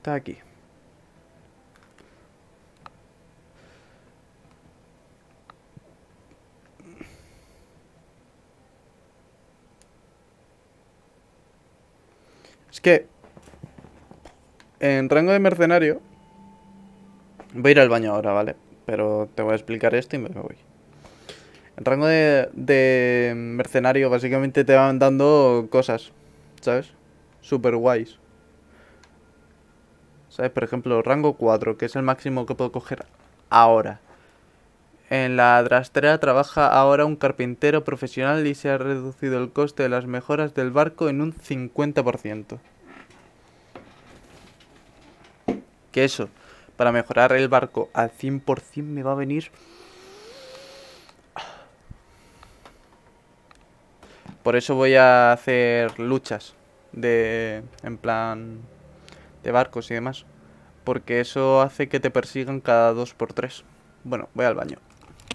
Está aquí. Es que en rango de mercenario voy a ir al baño ahora, ¿vale? Pero te voy a explicar esto y me voy. En rango de mercenario básicamente te van dando cosas, ¿sabes? Super guays. ¿Sabes? Por ejemplo, rango 4, que es el máximo que puedo coger ahora. En la rastrea trabaja ahora un carpintero profesional y se ha reducido el coste de las mejoras del barco en un 50%. Que eso, para mejorar el barco al 100% me va a venir... Por eso voy a hacer luchas en plan de barcos y demás. Porque eso hace que te persigan cada 2 por 3. Bueno, voy al baño.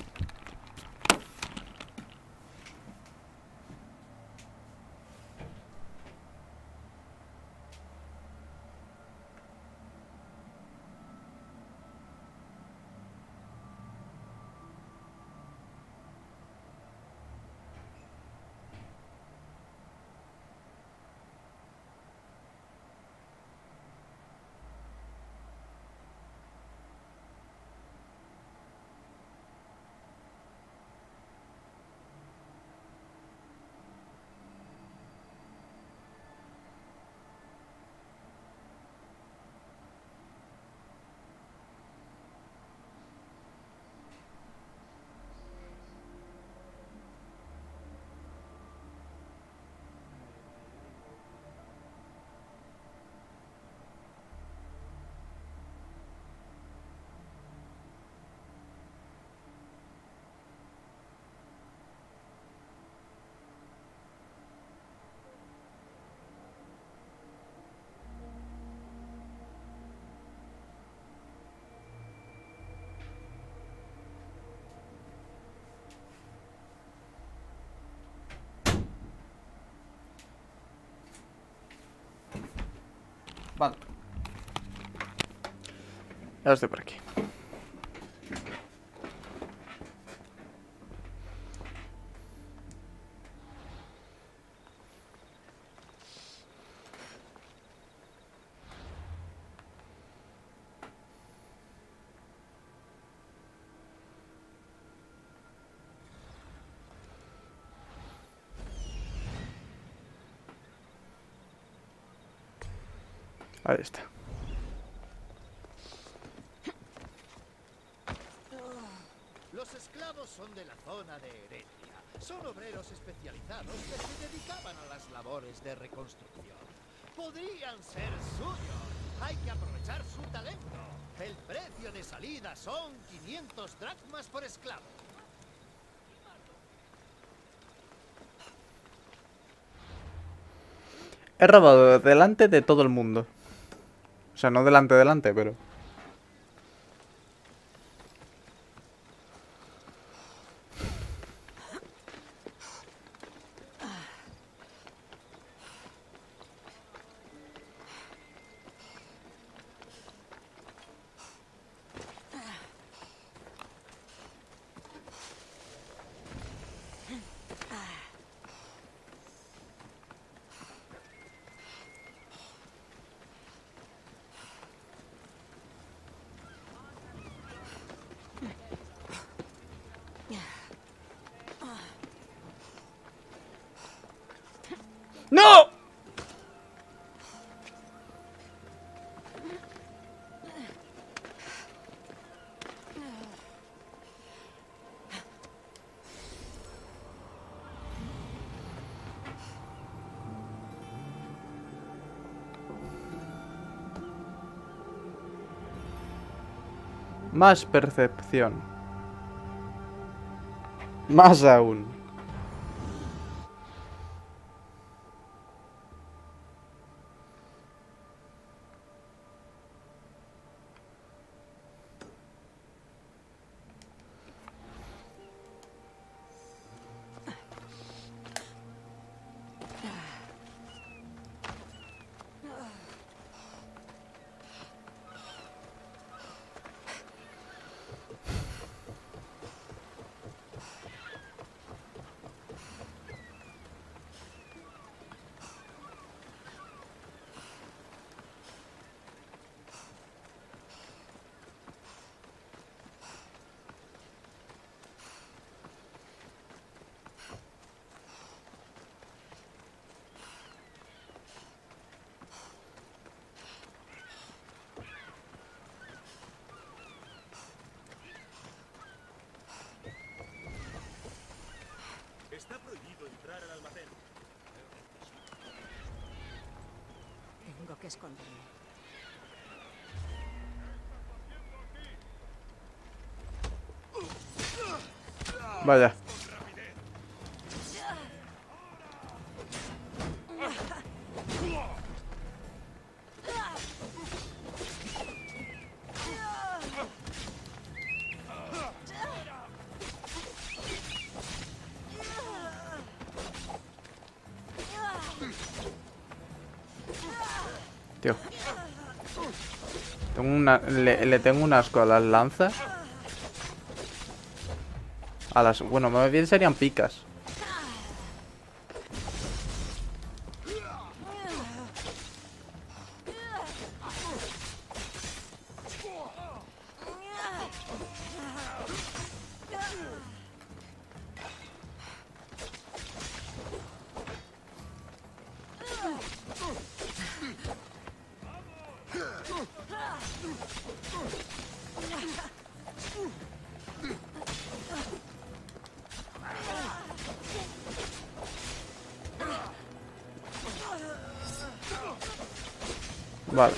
Vale. Ya estoy por aquí. Ahí está. Los esclavos son de la zona de Heredia. Son obreros especializados que se dedicaban a las labores de reconstrucción. Podrían ser suyos. Hay que aprovechar su talento. El precio de salida son 500 dracmas por esclavo. He robado delante de todo el mundo. O sea, no delante, pero... ¡No! Más percepción. Más aún. que esconderme. Vaya. Tío. Le tengo un asco a las lanzas. A las... Bueno, más bien serían picas. Vale.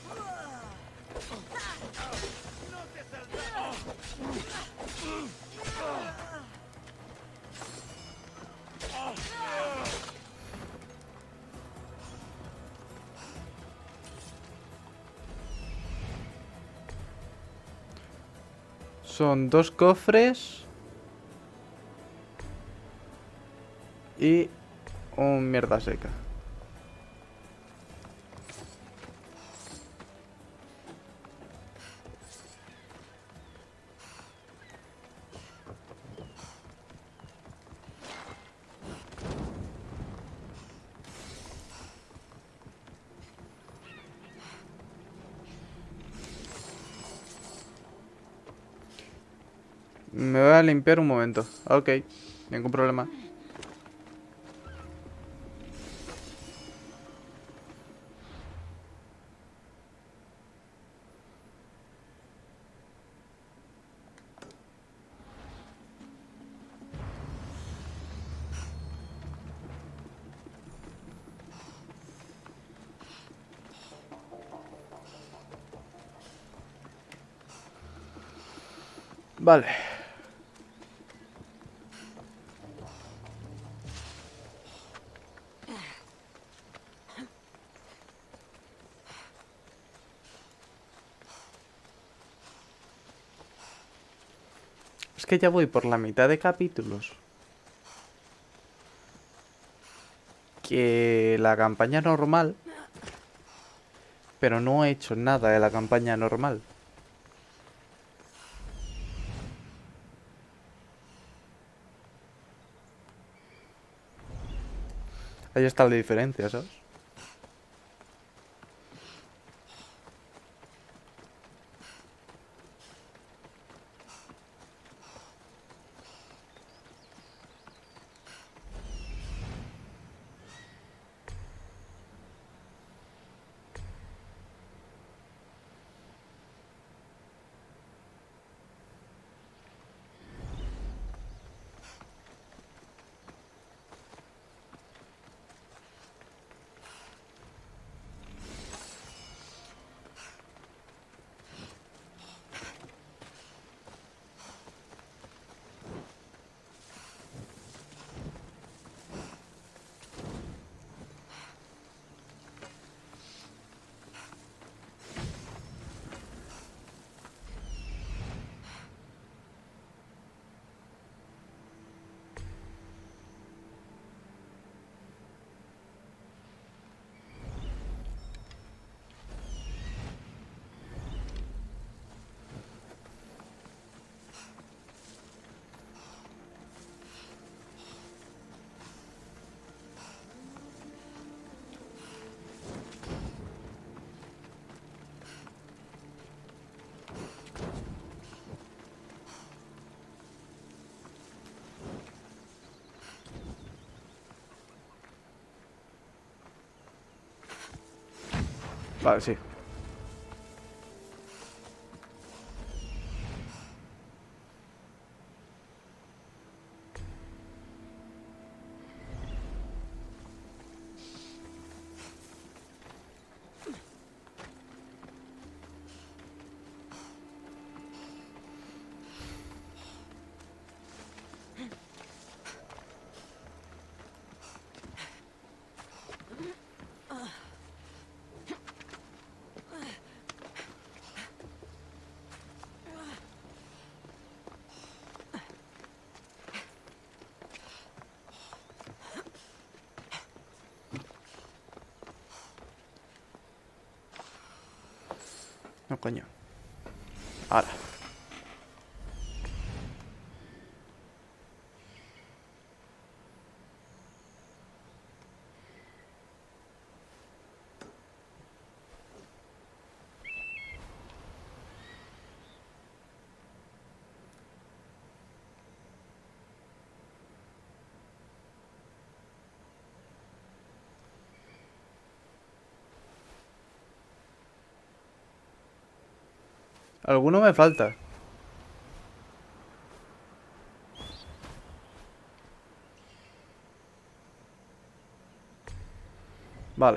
Son 2 cofres y un mierda seca. Me voy a limpiar un momento. Ok, ningún problema. Vale. Es que ya voy por la mitad de capítulos que la campaña normal, pero no he hecho nada de la campaña normal. Ahí está la diferencia, ¿sabes? Vale, sí. No, coño. Ahora. Alguno me falta. Vale.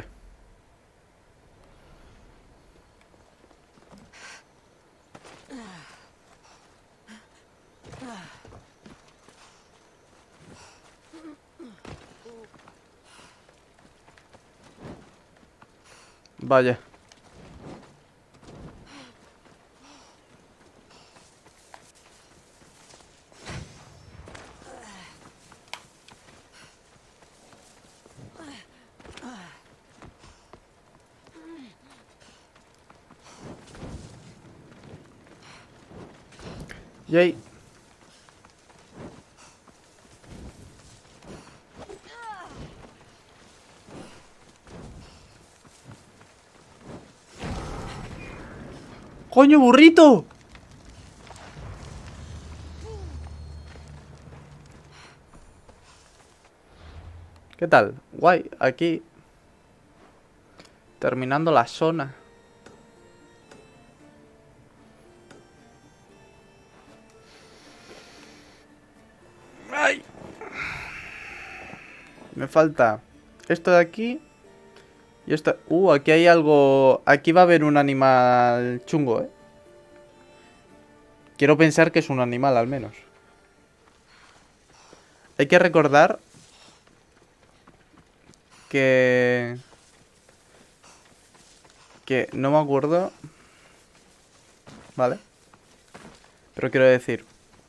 Vaya. Yay. ¡Coño, burrito! ¿Qué tal? Guay, aquí terminando la zona. ¡Ay! Me falta esto de aquí. Y esto... aquí hay algo... Aquí va a haber un animal chungo, ¿eh? Quiero pensar que es un animal, al menos. Hay que recordar que no me acuerdo. Vale. Pero quiero decir,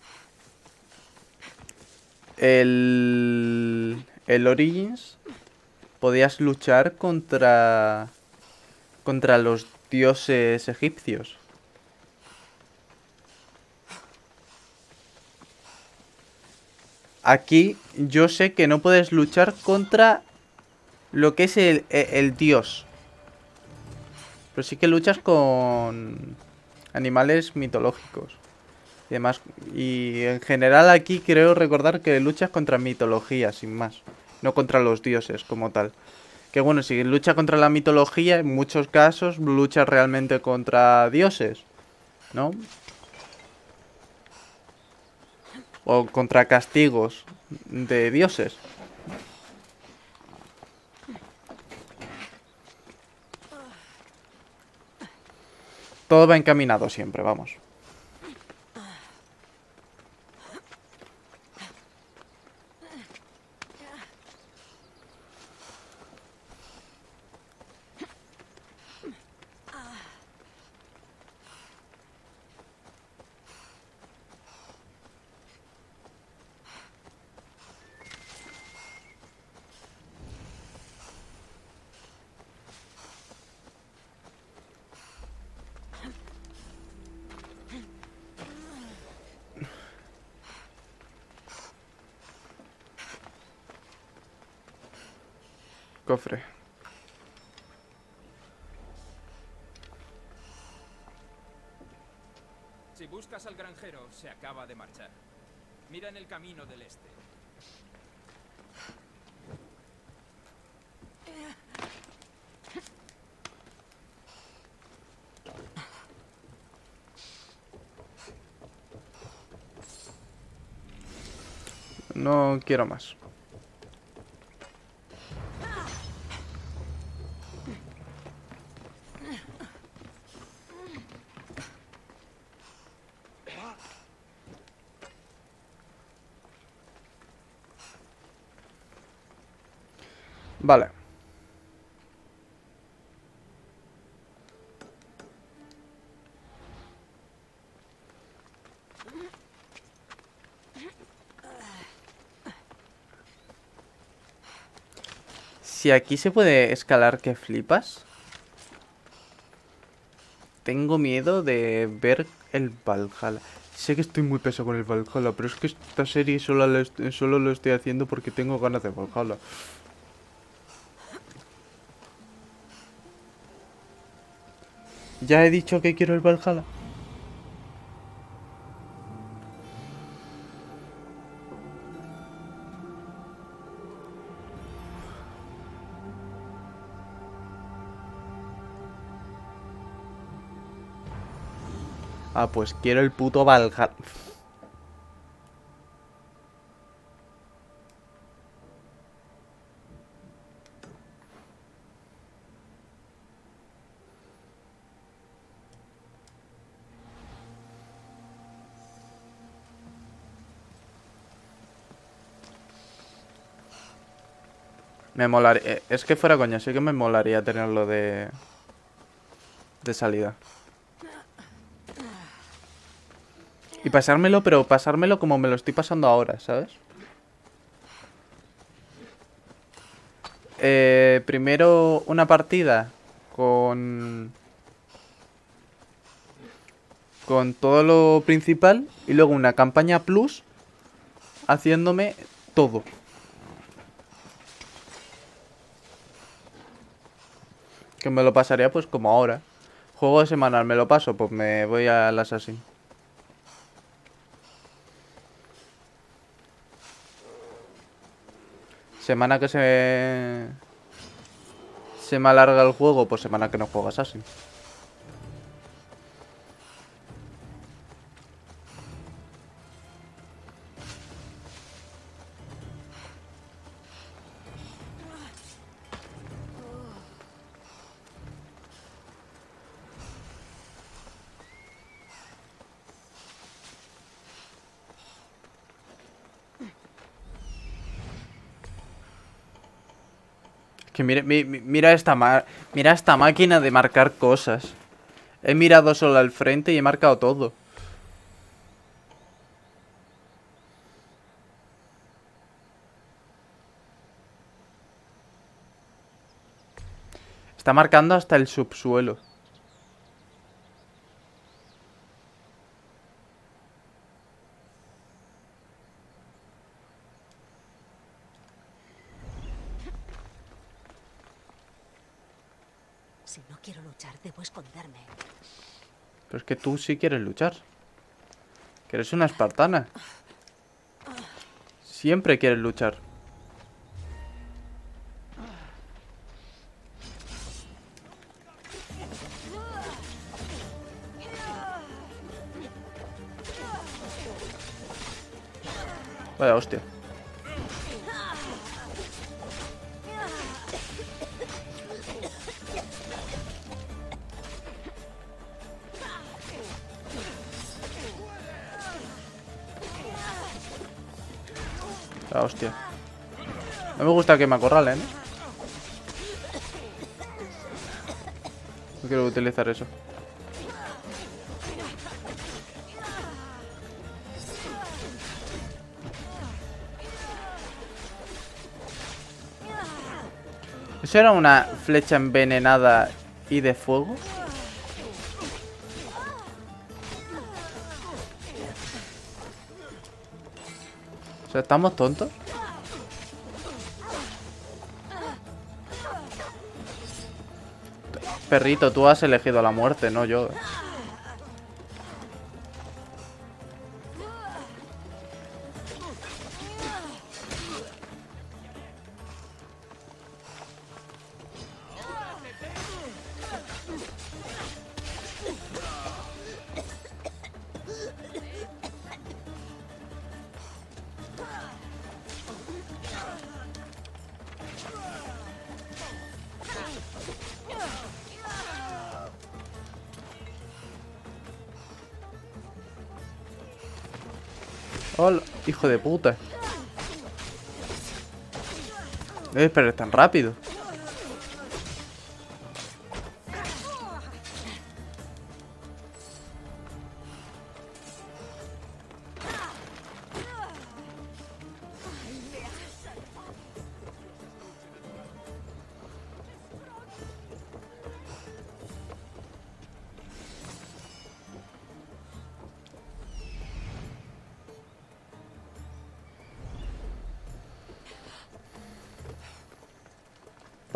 el Origins podías luchar contra los dioses egipcios. Aquí yo sé que no puedes luchar contra lo que es el dios. Pero sí que luchas con animales mitológicos y demás. Y en general aquí creo recordar que luchas contra mitología, sin más. No contra los dioses como tal. Que bueno, si lucha contra la mitología, en muchos casos lucha realmente contra dioses, ¿no? O contra castigos de dioses. Todo va encaminado siempre, vamos. Cofre. Si buscas al granjero, se acaba de marchar. Mira en el camino del este. No quiero más. Vale. Si aquí se puede escalar, que flipas. tengo miedo de ver el Valhalla. Sé que estoy muy pesado con el Valhalla, pero es que esta serie solo lo estoy haciendo porque tengo ganas de Valhalla. Ya he dicho que quiero el Valhalla. Ah, pues quiero el puto Valhalla. Me molaría. Es que fuera coña, sí que me molaría tenerlo de salida. Y pasármelo, pero pasármelo como me lo estoy pasando ahora, ¿sabes? Primero una partida con todo lo principal y luego una campaña plus haciéndome todo. Que me lo pasaría pues como ahora. Juego semanal, me lo paso, pues me voy al Assassin. Semana que se me alarga el juego, pues semana que no juego Assassin. Que mira esta máquina de marcar cosas. He mirado solo al frente y he marcado todo. Está marcando hasta el subsuelo. Si no quiero luchar, debo esconderme. Pero es que tú sí quieres luchar. Que eres una espartana. Siempre quieres luchar. Vaya hostia. Vaya hostia. No me gusta que me acorralen, ¿eh? No quiero utilizar eso. ¿Eso era una flecha envenenada y de fuego? O sea, ¿estamos tontos? Perrito, tú has elegido la muerte, no yo. Hola, hijo de puta. Pero es tan rápido.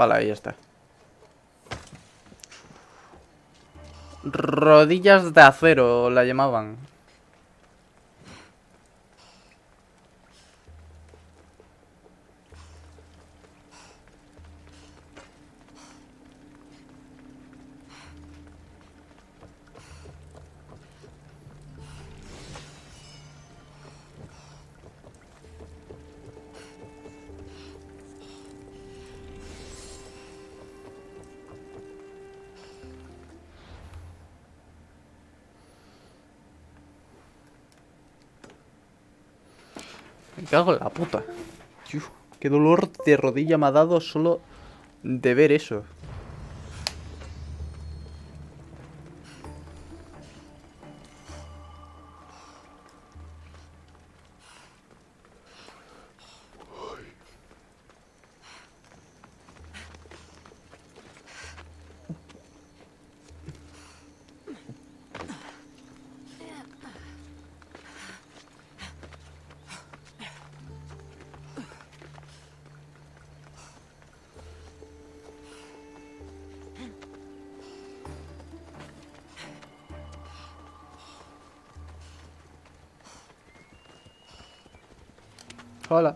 Vale, ahí está. Rodillas de acero la llamaban. Me cago en la puta. Uf, qué dolor de rodilla me ha dado solo de ver eso. Hola.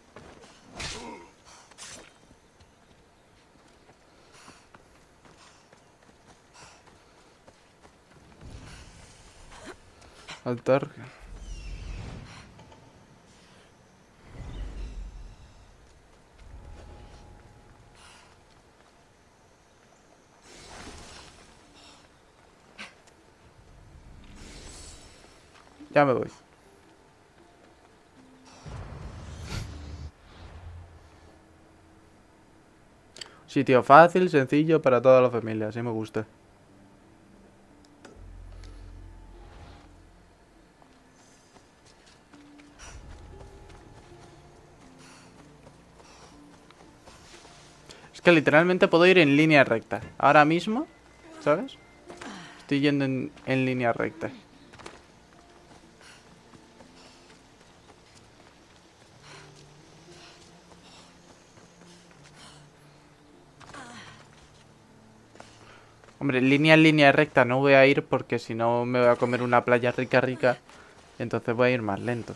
Altar. Ya me voy. Sitio fácil, sencillo para toda la familia, así me gusta. Es que literalmente puedo ir en línea recta. Ahora mismo, ¿sabes? Estoy yendo en línea recta. Hombre, en línea recta no voy a ir porque si no me voy a comer una playa rica, rica. Entonces voy a ir más lento.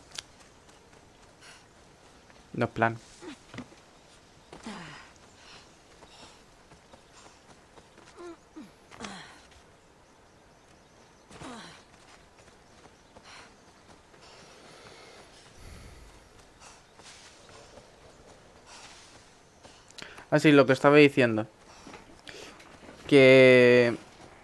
No es plan. Así, lo que estaba diciendo. Que...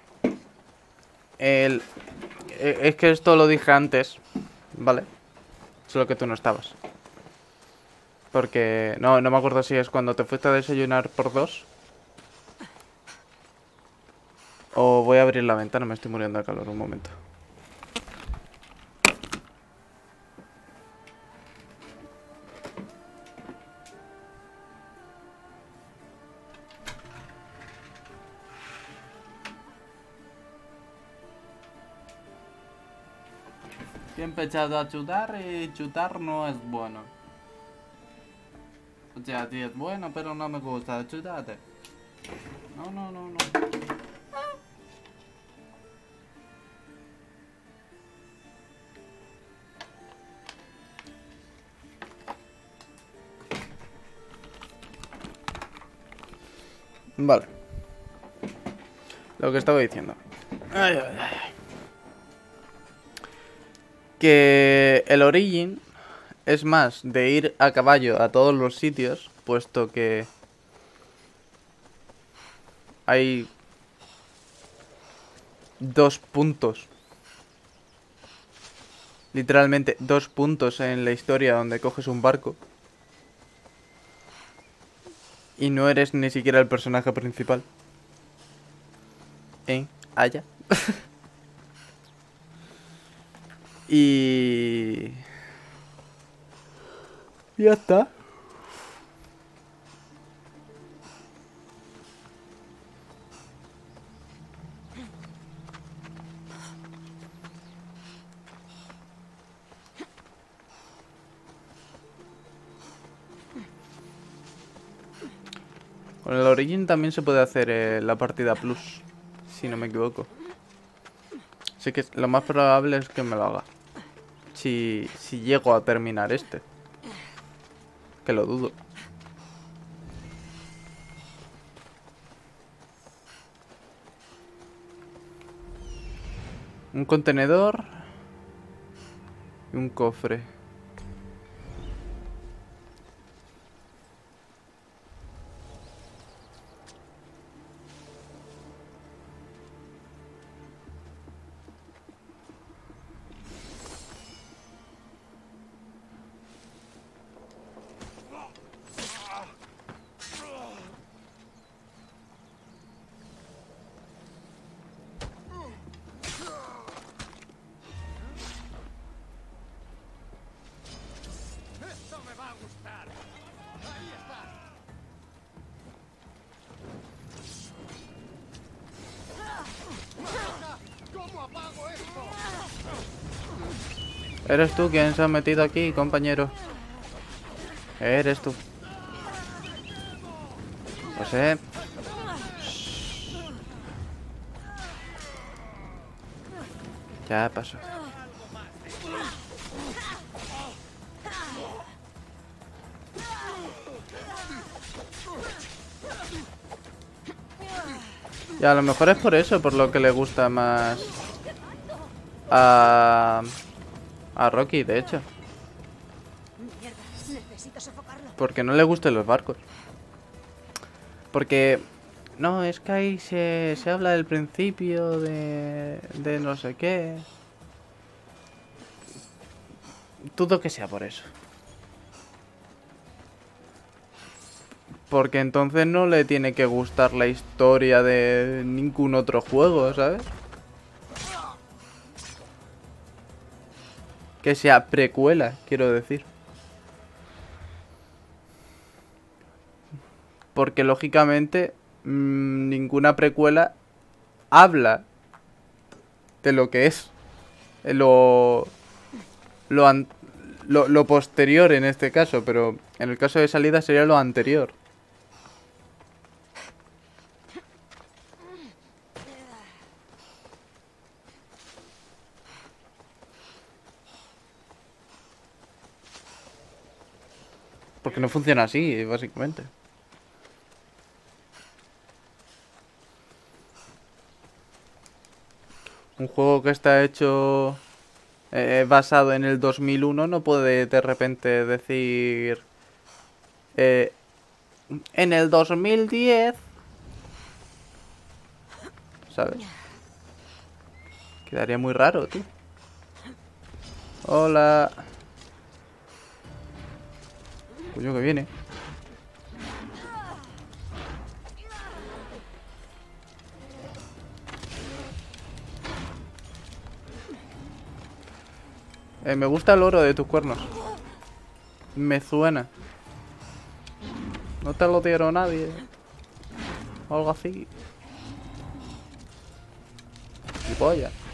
Es que esto lo dije antes, ¿vale? Solo que tú no estabas. Porque... No me acuerdo si es cuando te fuiste a desayunar por dos. O voy a abrir la ventana, me estoy muriendo de calor, un momento. Siempre he empezado a chutar y chutar no es bueno. O sea, sí es bueno, pero no me gusta. Chútate. No. Vale. Lo que estaba diciendo. Ay. Que el Origin es más de ir a caballo a todos los sitios, puesto que hay 2 puntos. Literalmente 2 puntos en la historia donde coges un barco. Y no eres ni siquiera el personaje principal. Haya. Y... ya está. Con el Origin también se puede hacer la partida Plus, si no me equivoco. Así que lo más probable es que me lo haga. Si llego a terminar este. Que lo dudo. Un contenedor. Y un cofre. Esto me va a gustar. Ahí está. ¿Cómo apago esto? ¿Eres tú quien se ha metido aquí, compañero? Eres tú. Lo sé. Ya pasó. Y a lo mejor es por eso, por lo que le gusta más a Rocky, de hecho. Mierda, necesito sofocarlo. Porque no le gustan los barcos. Porque... No, es que ahí se habla del principio de no sé qué. Dudo que sea por eso. Porque entonces no le tiene que gustar la historia de ningún otro juego, ¿sabes? Que sea precuela, quiero decir. Porque lógicamente ninguna precuela habla de lo que es lo posterior en este caso, pero en el caso de salida sería lo anterior. Porque no funciona así, básicamente. Un juego que está hecho basado en el 2001 no puede de repente decir en el 2010, ¿sabes? Quedaría muy raro, tío. Hola. Coño, que viene. Me gusta el oro de tus cuernos. Me suena. No te lo dieron nadie. O algo así. Y polla.